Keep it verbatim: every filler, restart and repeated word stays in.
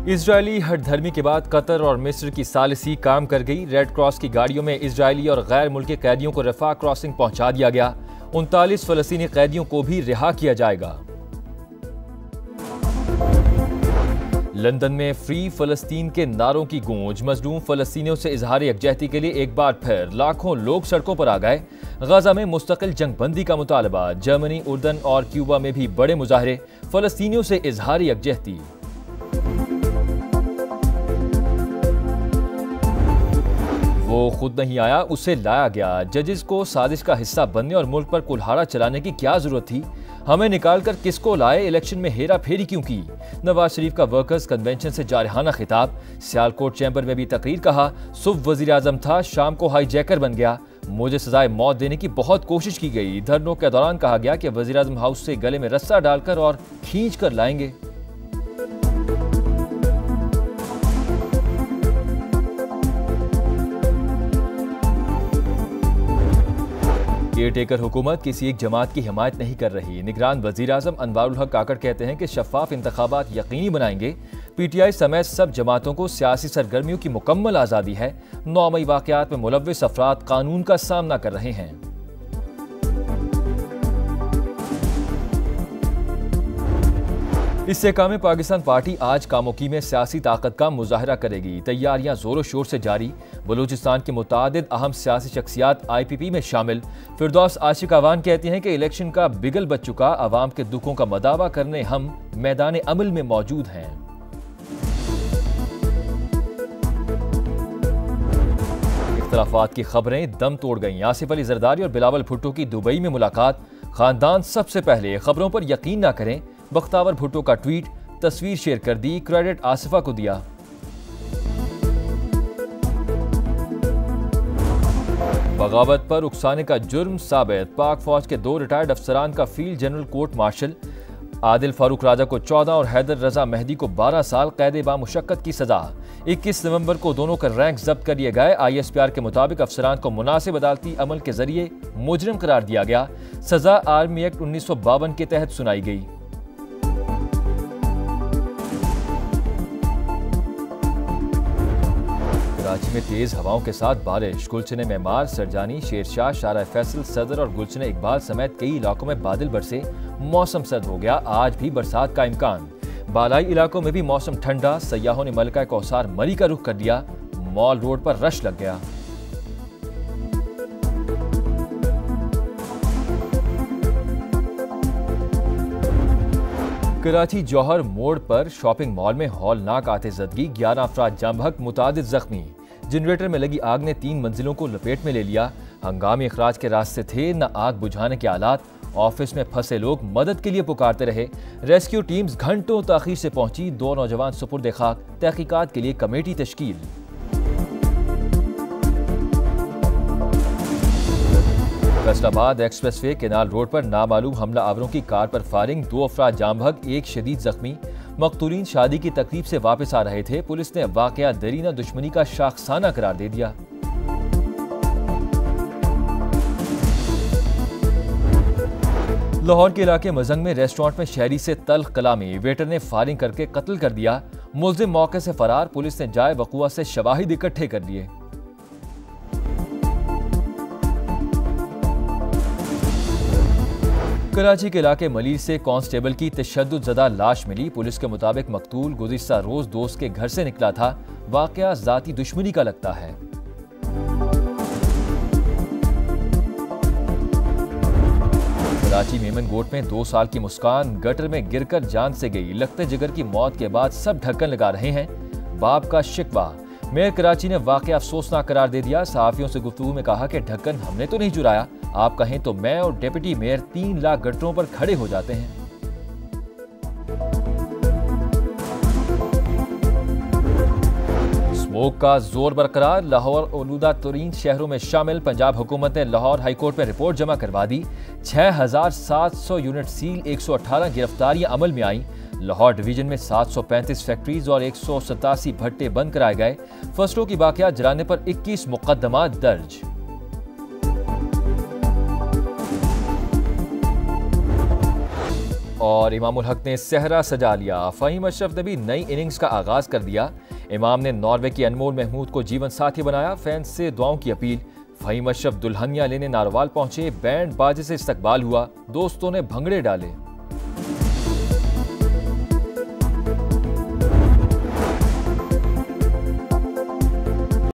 Israeli हठधर्मी के बाद Qatar और मिस्र की सालिसी काम कर गई। रेड क्रॉस की गाड़ियों में इजरायली और गैर मुल्की कैदियों को रफा क्रॉसिंग पहुंचा दिया गया। उनतालीस फलस्तीनी कैदियों को भी रिहा किया जाएगा। लंदन में फ्री फलस्तीन के नारों की गूंज। मजलूम फलस्तीनियों से इजहार यकजहती के लिए एक बार फिर लाखों लोग सड़कों पर आ गए। गजा में मुस्तकिल जंगबंदी का मुतालबा। जर्मनी, उर्दन और क्यूबा में भी बड़े मुजाहरे। फलस्तीनियों से इजहार यकजहती। वो खुद नहीं आया, उसे लाया गया। जजेस को साजिश का हिस्सा बनने और मुल्क पर कुल्हाड़ा चलाने की क्या जरूरत थी? हमें निकालकर किसको लाए? इलेक्शन में हेरा फेरी क्यों की? नवाज शरीफ का वर्कर्स कन्वेंशन से जारहाना खिताब। सियालकोट चैम्बर में भी तकरीर। कहा, सुबह वजीर आजम था, शाम को हाईजैकर बन गया। मुझे सजाए मौत देने की बहुत कोशिश की गई। धरनों के दौरान कहा गया कि वजीर आजम हाउस से गले में रस्सा डालकर और खींच कर लाएंगे। केयरटेकर हुकूमत किसी एक जमात की हिमायत नहीं कर रही। निगरान वजीर आजम अनवारुल हक काकड़ कहते हैं कि शफाफ इंतखाबात यकीनी बनाएंगे। पीटीआई समेत सब जमातों को सियासी सरगर्मियों की मुकम्मल आज़ादी है। नौ मई वाक़यात में मुलव्विस अफराद कानून का सामना कर रहे हैं। इससे काम पाकिस्तान पार्टी आज कामोकी में सियासी ताकत का मुजाहरा करेगी। तैयारियां जोरों शोर से जारी। बलूचिस्तान की मुतादिद अहम सियासी शख्सियात आई पी पी में शामिल। फिरदौस आशिक अवान कहती हैं कि इलेक्शन का बिगल बच चुका। आवाम के दुखों का मदावा करने हम मैदान अमल में मौजूद हैं। इख्तलाफात की खबरें दम तोड़ गईं। आसिफ अली जरदारी और बिलावल भुट्टो की दुबई में मुलाकात। खानदान सबसे पहले, खबरों पर यकीन न करें। बख्तावर भुट्टो का ट्वीट। तस्वीर शेयर कर दी, क्रेडिट आसिफा को दिया। बगावत पर उकसाने का जुर्म साबित। पाक फौज के दो रिटायर्ड अफसरान का field general court martial. Adil Farooq Raja को चौदह और हैदर रजा मेहदी को बारह साल कैद बामुशक्कत की सजा। इक्कीस नवंबर को दोनों का रैंक जब्त कर लिए गए। आई एस पी आर के मुताबिक अफसरान को मुनासिब अदालती अमल के जरिए मुजरिम करार दिया गया। सजा आर्मी एक्ट उन्नीस सौ बावन के तहत सुनाई गई। कराची में तेज हवाओं के साथ बारिश। गुलशने मेमार, सरजानी, शेरशाह, शारा फैसल, सदर और गुलशने इकबाल समेत कई इलाकों में बादल बरसे। मौसम सर्द हो गया। आज भी बरसात का इम्कान। बालाई इलाकों में भी मौसम ठंडा। सयाहों ने मलका कौसार मरी का रुख कर दिया। मॉल रोड पर रश लग गया। कराची जौहर मोड़ पर शॉपिंग मॉल में हौलनाक आतिशज़दगी। ग्यारह अफराद जाम बहक, मुतादिद जख्मी। जनरेटर में लगी आग ने तीन मंजिलों को लपेट में ले लिया। हंगामी अखराज के रास्ते थे, न आग बुझाने के आलात। ऑफिस में फंसे लोग मदद के लिए पुकारते रहे। रेस्क्यू टीम्स घंटों ताखीर से पहुंची। दो नौजवान सुपुर्द खाक। तहकीकात के लिए कमेटी तश्कील। Faisalabad expressway canal road पर नामालूम हमला आवरों की कार पर फायरिंग। दो अफराद जाम बहक, एक शदीद जख्मी। मकतूलीन शादी की तकरीब से वापस आ रहे थे। पुलिस ने वाकया दरीना दुश्मनी का शाखसाना करार दे दिया। लाहौर के इलाके मजंग में रेस्टोरेंट में शहरी से तल्ख कलामी। वेटर ने फायरिंग करके कत्ल कर दिया। मुलजिम मौके से फरार। पुलिस ने जाए वकुआ से शवाहिद इकट्ठे कर लिए। कराची के इलाके मलीर से कांस्टेबल की तशद्दुदज़दा लाश मिली। पुलिस के मुताबिक मकतूल गुज़िश्ता रोज दोस्त के घर से निकला था। वाकया ज़ाती दुश्मनी का लगता है। कराची मेमन गोट में दो साल की मुस्कान गटर में गिरकर जान से गई। लगते जिगर की मौत के बाद सब ढक्कन लगा रहे हैं। बाप का शिकवा। मेयर कराची ने वाकया अफसोसनाक करार दे दिया। सहाफियों से गुफ्तगू में कहा कि ढक्कन हमने तो नहीं चुराया। आप कहें तो मैं और डिप्टी मेयर तीन लाख गटरों पर खड़े हो जाते हैं। स्मोक का जोर बरकरार। लाहौर ओलूदा तरीन शहरों में शामिल। पंजाब हुकूमत ने लाहौर हाईकोर्ट में रिपोर्ट जमा करवा दी। छह हजार सात सौ यूनिट सील, एक सौ अठारह गिरफ्तारियां अमल में आई। लाहौर डिवीजन में सात सौ पैंतीस फैक्ट्रीज और एक सौ सतासी भट्टे बंद कराए गए। फसलों की बाकियात जलाने पर इक्कीस मुकदमात दर्ज। और इमामुल हक ने सहरा सजा लिया। फ़हीम अशरफ ने भी नई इनिंग्स का आगाज कर दिया। इमाम ने नॉर्वे की अनमोल महमूद को जीवन साथी बनाया। फैंस से दुआओं की अपील। फ़हीम अशरफ दुल्हनिया लेने नारवाल पहुंचे। बैंड बाजे से इस्तकबाल हुआ। दोस्तों ने भंगड़े डाले।